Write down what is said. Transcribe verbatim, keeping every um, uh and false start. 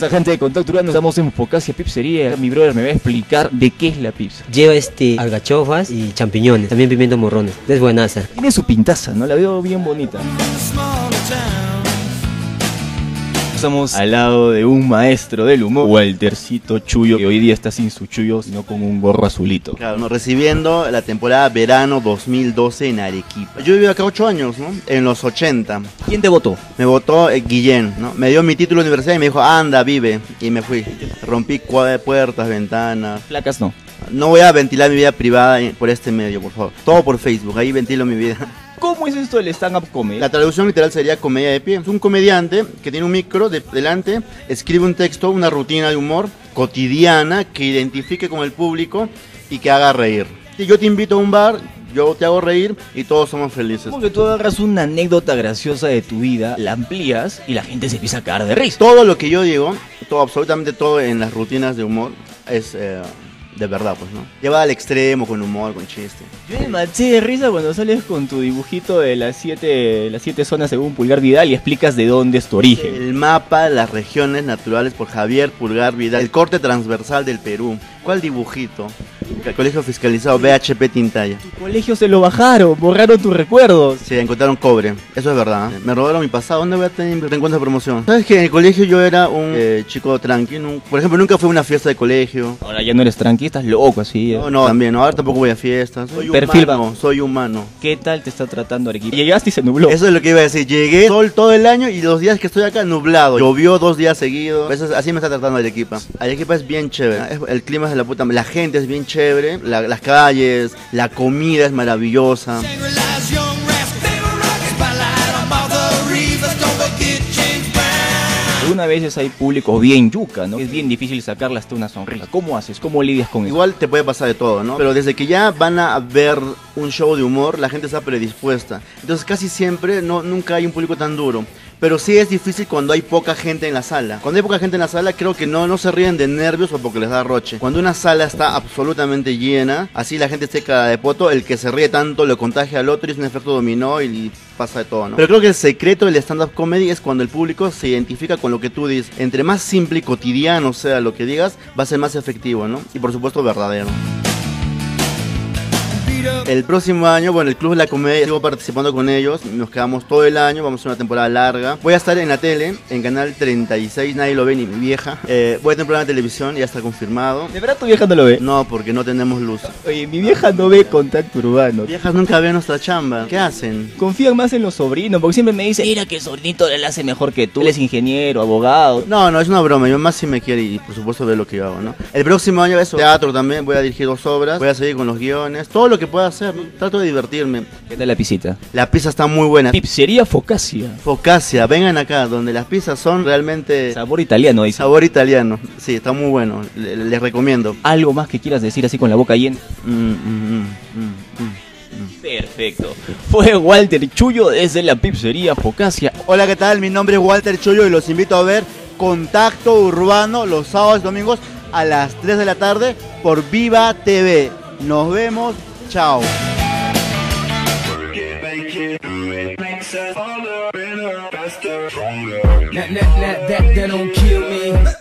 pasa, gente de Contacto Urbano? Estamos en Focacia Pizzería. Mi brother me va a explicar de qué es la pizza. Lleva este alcachofas y champiñones, también pimientos morrones. Es buenaza. Tiene su pintaza, ¿no? La veo bien bonita. Estamos al lado de un maestro del humor, Waltercito Chuyo, que hoy día está sin su chullo, sino con un gorro azulito. Claro, ¿no? Recibiendo la temporada verano dos mil doce en Arequipa. Yo viví acá ocho años, ¿no? En los ochenta. ¿Quién te votó? Me votó eh, Guillén, ¿no? Me dio mi título de universidad y me dijo, anda, vive. Y me fui. Rompí puertas, ventanas. Placas no. No voy a ventilar mi vida privada por este medio, por favor. Todo por Facebook, ahí ventilo mi vida. ¿Cómo es esto del stand-up comedy? La traducción literal sería comedia de pie. Es un comediante que tiene un micro de, delante, escribe un texto, una rutina de humor cotidiana que identifique con el público y que haga reír. Si yo te invito a un bar, yo te hago reír y todos somos felices. Como que tú agarras una anécdota graciosa de tu vida, la amplías y la gente se empieza a cagar de risa. Todo lo que yo digo, todo, absolutamente todo en las rutinas de humor es... Eh, de verdad, pues, ¿no? Lleva al extremo, con humor, con chiste. Yo me maché de risa cuando sales con tu dibujito de las siete, las siete zonas según Pulgar Vidal y explicas de dónde es tu origen. El mapa de las regiones naturales por Javier Pulgar Vidal. El corte transversal del Perú. ¿Cuál dibujito? El colegio fiscalizado B H P Tintaya. Tu colegio se lo bajaron, borraron tus recuerdos. Sí, encontraron cobre. Eso es verdad. ¿eh? Me robaron mi pasado. ¿Dónde voy a tener reencuentro de promoción? ¿Sabes que en el colegio yo era un eh, chico tranqui? No, por ejemplo, nunca fui a una fiesta de colegio. Ahora ya no eres tranqui, estás loco así. ¿eh? No, no, también. No, ahora tampoco voy a fiestas. Soy Perfil humano. bajo. Soy humano. ¿Qué tal te está tratando Arequipa? Llegaste y se nubló. Eso es lo que iba a decir. Llegué sol todo el año y los días que estoy acá nublado. Llovió dos días seguidos. Eso es, así me está tratando Arequipa. Arequipa es bien chévere. Es, el clima es de la puta. La gente es bien chévere. La, las calles, la comida es maravillosa. Algunas veces hay públicos bien yuca, ¿no? Es bien difícil sacarle hasta una sonrisa. ¿Cómo haces? ¿Cómo lidias con eso? Igual te puede pasar de todo, ¿no? Pero desde que ya van a ver un show de humor, la gente está predispuesta. Entonces casi siempre no, nunca hay un público tan duro. Pero sí es difícil cuando hay poca gente en la sala. Cuando hay poca gente en la sala, creo que no, no se ríen de nervios o porque les da roche. Cuando una sala está absolutamente llena, así la gente esté cara de poto, el que se ríe tanto lo contagia al otro y es un efecto dominó y pasa de todo, ¿no? Pero creo que el secreto del stand-up comedy es cuando el público se identifica con lo que tú dices. Entre más simple y cotidiano sea lo que digas, va a ser más efectivo, ¿no? Y por supuesto verdadero. El próximo año, bueno, el Club de la Comedia, sigo participando con ellos, nos quedamos todo el año, vamos a hacer una temporada larga. Voy a estar en la tele, en Canal treinta y seis, nadie lo ve ni mi vieja. Eh, voy a tener un programa de televisión, ya está confirmado. ¿De verdad tu vieja no lo ve? No, porque no tenemos luz. Oye, mi vieja no ve Contacto Urbano. Viejas nunca ven nuestra chamba, ¿qué hacen? Confían más en los sobrinos, porque siempre me dicen, mira que el sobrinito le hace mejor que tú, él es ingeniero, abogado. No, no, es una broma, mi mamá sí me quiere y por supuesto ve lo que yo hago, ¿no? El próximo año eso, teatro también, voy a dirigir dos obras, voy a seguir con los guiones, todo lo que pueda hacer, ¿no? Trato de divertirme. ¿Qué tal la pisita? La pizza está muy buena. Pizzería Focacia. Focacia, vengan acá, donde las pizzas son realmente... Sabor italiano, dice. Sabor italiano, sí, está muy bueno, les, les recomiendo. ¿Algo más que quieras decir así con la boca llena? Mm, mm, mm, mm, mm. Perfecto. Fue Walter Chuyo desde la Pizzería Focacia. Hola, ¿qué tal? Mi nombre es Walter Chuyo y los invito a ver Contacto Urbano los sábados y domingos a las tres de la tarde por Viva T V. Nos vemos, chao. That, that, that, that, that don't kill me.